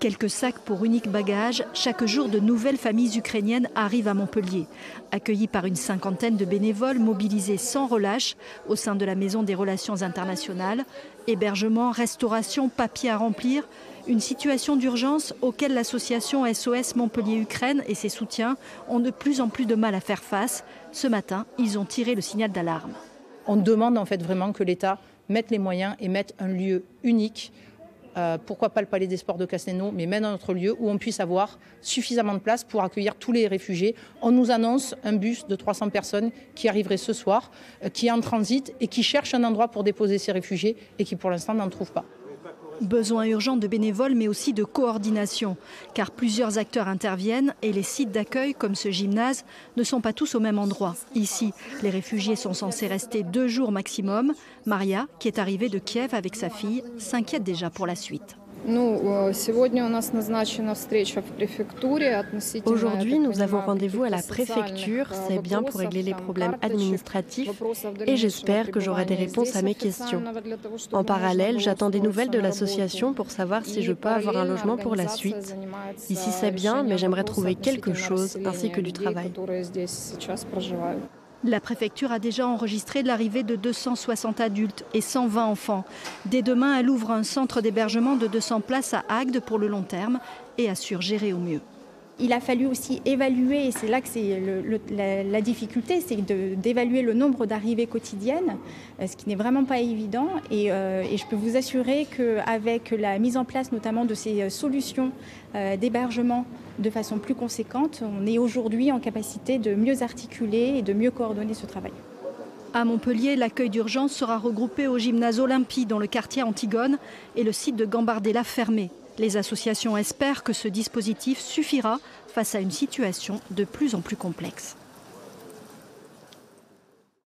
Quelques sacs pour unique bagage, chaque jour de nouvelles familles ukrainiennes arrivent à Montpellier. Accueillies par une cinquantaine de bénévoles mobilisés sans relâche au sein de la Maison des Relations Internationales. Hébergement, restauration, papiers à remplir. Une situation d'urgence auquel l'association SOS Montpellier-Ukraine et ses soutiens ont de plus en plus de mal à faire face. Ce matin, ils ont tiré le signal d'alarme. On demande en fait vraiment que l'État mette les moyens et mette un lieu unique. Pourquoi pas le Palais des Sports de Castelnau, mais même un autre lieu où on puisse avoir suffisamment de place pour accueillir tous les réfugiés. On nous annonce un bus de 300 personnes qui arriverait ce soir, qui est en transit et qui cherche un endroit pour déposer ces réfugiés et qui pour l'instant n'en trouve pas. Besoin urgent de bénévoles mais aussi de coordination, car plusieurs acteurs interviennent et les sites d'accueil comme ce gymnase ne sont pas tous au même endroit. Ici, les réfugiés sont censés rester 2 jours maximum. Maria, qui est arrivée de Kiev avec sa fille, s'inquiète déjà pour la suite. Aujourd'hui, nous avons rendez-vous à la préfecture, c'est bien pour régler les problèmes administratifs et j'espère que j'aurai des réponses à mes questions. En parallèle, j'attends des nouvelles de l'association pour savoir si je peux avoir un logement pour la suite. Ici, c'est bien, mais j'aimerais trouver quelque chose ainsi que du travail. La préfecture a déjà enregistré l'arrivée de 260 adultes et 120 enfants. Dès demain, elle ouvre un centre d'hébergement de 200 places à Agde pour le long terme et assure gérer au mieux. Il a fallu aussi évaluer, et c'est là que c'est la difficulté, c'est d'évaluer le nombre d'arrivées quotidiennes, ce qui n'est vraiment pas évident. Et je peux vous assurer qu'avec la mise en place notamment de ces solutions d'hébergement de façon plus conséquente, on est aujourd'hui en capacité de mieux articuler et de mieux coordonner ce travail. À Montpellier, l'accueil d'urgence sera regroupé au gymnase Olympie dans le quartier Antigone et le site de Gambardella fermé. Les associations espèrent que ce dispositif suffira face à une situation de plus en plus complexe.